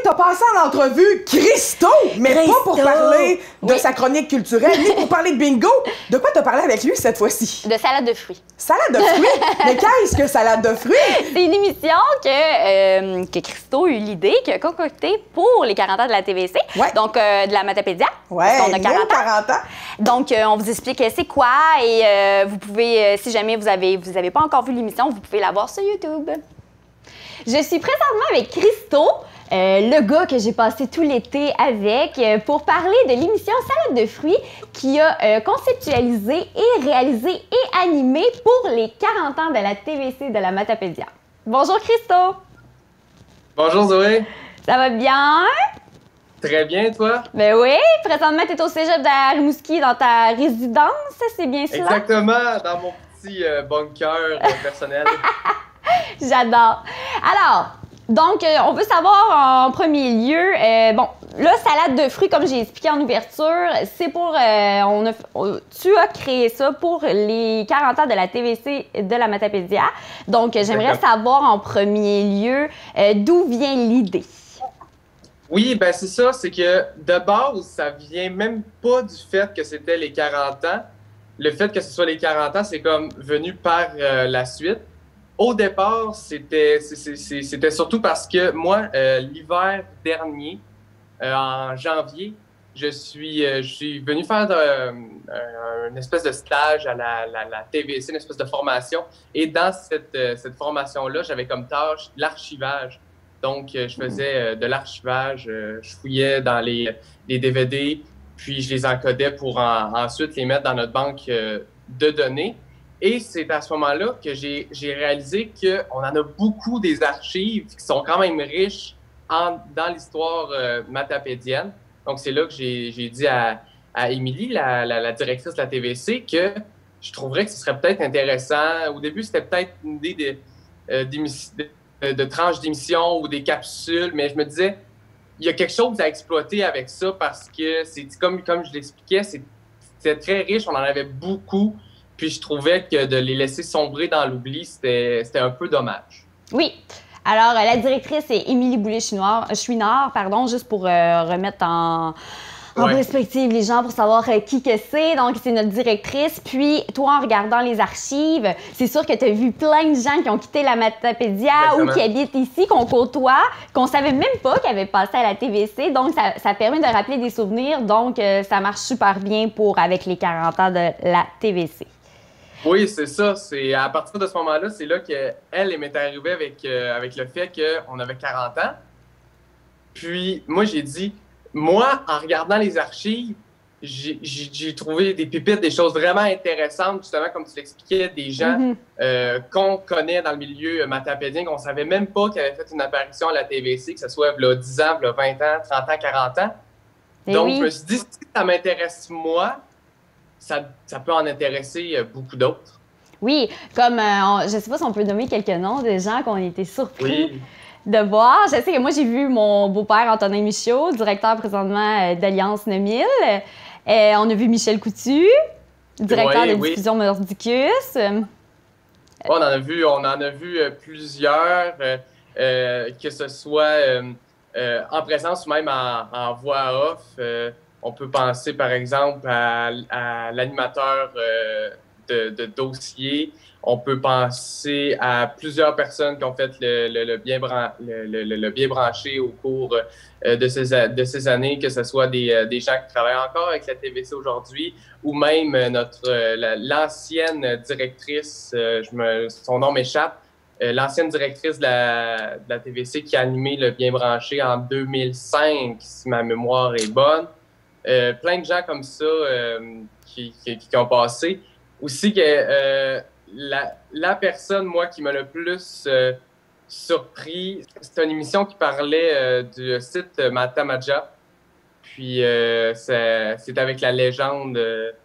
t'as passé en entrevue Christo, mais pas pour parler de sa chronique culturelle, ni pour parler de bingo. De quoi t'as parlé avec lui cette fois-ci? De salade de fruits. Salade de fruits? Mais qu'est-ce que salade de fruits? C'est une émission que Christo a eu l'idée, qu'il a concoctée pour les 40 ans de la TVC, donc de la Matapédia. Ouais, on a 40 ans. Donc, on vous explique c'est quoi et vous pouvez, si jamais vous avez pas encore vu l'émission, vous pouvez la voir sur YouTube. Je suis présentement avec Christo, le gars que j'ai passé tout l'été avec, pour parler de l'émission Salade de fruits qui a conceptualisé et réalisé et animé pour les 40 ans de la TVC de la Matapédia. Bonjour Christo! Bonjour Zoé! Ça va bien? Très bien, toi? Ben oui, présentement, tu es au cégep de Rimouski dans ta résidence, c'est bien cela? Exactement, dans mon petit bunker personnel. J'adore. Alors, donc, on veut savoir en premier lieu, bon, là, salade de fruits, comme j'ai expliqué en ouverture, c'est pour, tu as créé ça pour les 40 ans de la TVC de la Matapédia. Donc, j'aimerais savoir en premier lieu d'où vient l'idée. Oui, ben c'est ça, c'est que de base, ça vient même pas du fait que c'était les 40 ans. Le fait que ce soit les 40 ans, c'est comme venu par la suite. Au départ, c'était surtout parce que moi, l'hiver dernier, en janvier, je suis venu faire une espèce de stage à la TVC, une espèce de formation. Et dans cette formation-là, j'avais comme tâche l'archivage. Donc, je faisais de l'archivage, je fouillais dans les DVD, puis je les encodais pour ensuite les mettre dans notre banque de données. Et c'est à ce moment-là que j'ai réalisé qu'on en a beaucoup des archives qui sont quand même riches dans l'histoire matapédienne. Donc, c'est là que j'ai dit à Émilie, la directrice de la TVC, que je trouverais que ce serait peut-être intéressant. Au début, c'était peut-être une idée de tranches d'émissions ou des capsules, mais je me disais, il y a quelque chose à exploiter avec ça parce que c'est comme je l'expliquais, c'était très riche, on en avait beaucoup, puis je trouvais que de les laisser sombrer dans l'oubli, c'était un peu dommage. Oui. Alors, la directrice est Émilie Boulay-Chouinard, juste pour remettre en perspective les gens pour savoir qui que c'est. Donc, c'est notre directrice. Puis, toi, en regardant les archives, c'est sûr que tu as vu plein de gens qui ont quitté la Matapédia ou qui habitent ici, qu'on côtoie, qu'on savait même pas qu'ils avaient passé à la TVC. Donc, ça permet de rappeler des souvenirs. Donc, ça marche super bien avec les 40 ans de la TVC. Oui, c'est ça. C'est à partir de ce moment-là, c'est là qu'elle m'est arrivée avec le fait qu'on avait 40 ans. Puis, moi, j'ai dit... Moi, en regardant les archives, j'ai trouvé des pépites, des choses vraiment intéressantes, justement, comme tu l'expliquais, des gens qu'on connaît dans le milieu matapédien, qu'on ne savait même pas qu'ils avaient fait une apparition à la TVC, que ce soit il y a 10 ans, il y a 20 ans, 30 ans, 40 ans. Donc, je me suis dit, si ça m'intéresse moi, ça peut en intéresser beaucoup d'autres. Oui, comme, je ne sais pas si on peut nommer quelques noms de gens qu'on était surpris de voir. Je sais que moi, j'ai vu mon beau-père, Antonin Michaud, directeur présentement d'Alliance 9000. On a vu Michel Coutu, directeur de diffusion Mordicus. On en a vu plusieurs, que ce soit en présence ou même en voix off. On peut penser, par exemple, à l'animateur de dossier. On peut penser à plusieurs personnes qui ont fait le bien branché au cours de ces années, que ce soit des gens qui travaillent encore avec la TVC aujourd'hui, ou même l'ancienne directrice, son nom m'échappe, l'ancienne directrice de la TVC qui a animé le bien branché en 2005, si ma mémoire est bonne. Plein de gens comme ça qui ont passé. Aussi que la personne, moi, qui m'a le plus surpris, c'est une émission qui parlait du site Matamaja. Puis c'est avec la légende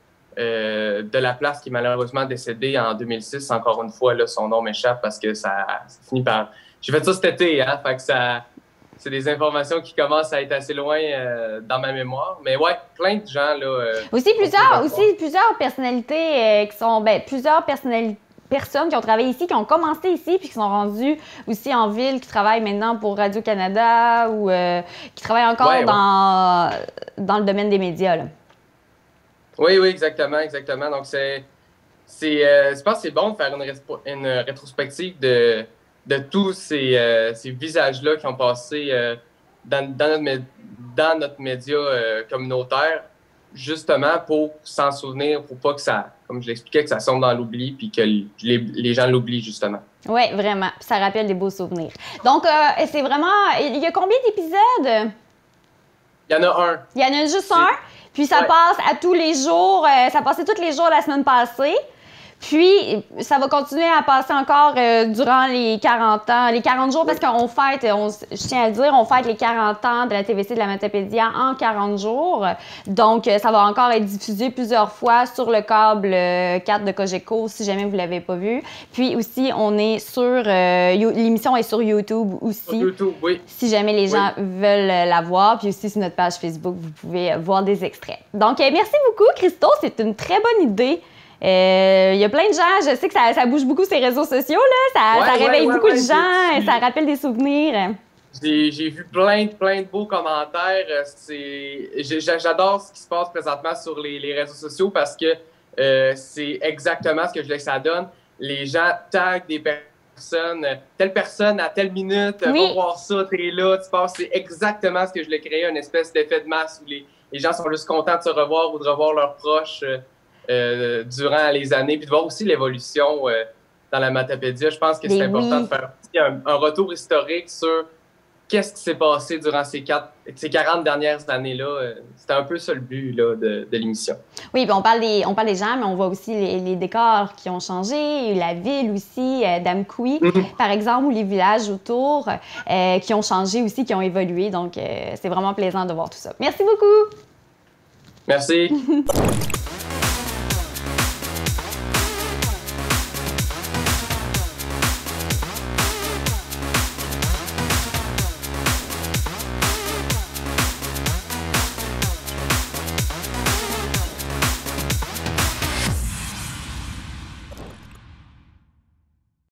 de la place qui est malheureusement décédée en 2006. Encore une fois, là, son nom m'échappe parce que ça finit par... J'ai fait ça cet été, hein, fait que c'est des informations qui commencent à être assez loin dans ma mémoire. Mais ouais, plein de gens, là... Aussi plusieurs personnalités qui sont... plusieurs personnalités personnes qui ont travaillé ici, qui ont commencé ici, puis qui sont rendues aussi en ville, qui travaillent maintenant pour Radio-Canada ou qui travaillent encore dans le domaine des médias. Là. Oui, exactement. Donc, je pense que c'est bon de faire une rétrospective de tous ces visages-là qui ont passé dans notre média communautaire, justement pour s'en souvenir, pour pas que ça, comme je l'expliquais, que ça sombre dans l'oubli puis que les gens l'oublient, justement. Oui, vraiment. Puis ça rappelle des beaux souvenirs. Donc, c'est vraiment... Il y a combien d'épisodes? Il y en a un. Il y en a juste un. Puis ça passe à tous les jours. Ça passait tous les jours la semaine passée. Puis, ça va continuer à passer encore durant les 40 ans, les 40 jours, parce qu'on fête, je tiens à le dire, on fête les 40 ans de la TVC de la Matapédia en 40 jours. Donc, ça va encore être diffusé plusieurs fois sur le câble 4 de Cogeco, si jamais vous ne l'avez pas vu. Puis aussi, on est sur, l'émission est sur YouTube aussi. Sur YouTube, oui. Si jamais les gens veulent la voir. Puis aussi, sur notre page Facebook, vous pouvez voir des extraits. Donc, merci beaucoup, Christo. C'est une très bonne idée. Il y a plein de gens, je sais que ça bouge beaucoup ces réseaux sociaux, là. Ça réveille beaucoup de gens, ça rappelle des souvenirs. J'ai vu plein de beaux commentaires. J'adore ce qui se passe présentement sur les réseaux sociaux parce que c'est exactement ce que je voulais que ça donne. Les gens taguent des personnes, telle personne à telle minute, va voir ça, t'es là, tu passes. C'est exactement ce que je voulais créer, une espèce d'effet de masse où les gens sont juste contents de se revoir ou de revoir leurs proches. Durant les années, puis de voir aussi l'évolution dans la Matapédia. Je pense que c'est important de faire aussi un retour historique sur qu'est-ce qui s'est passé durant ces 40 dernières années-là. C'était un peu ça le but là, de l'émission. Oui, puis on parle des gens, mais on voit aussi les décors qui ont changé, la ville aussi, d'Amkoui, par exemple, ou les villages autour qui ont changé aussi, qui ont évolué. Donc, c'est vraiment plaisant de voir tout ça. Merci beaucoup! Merci!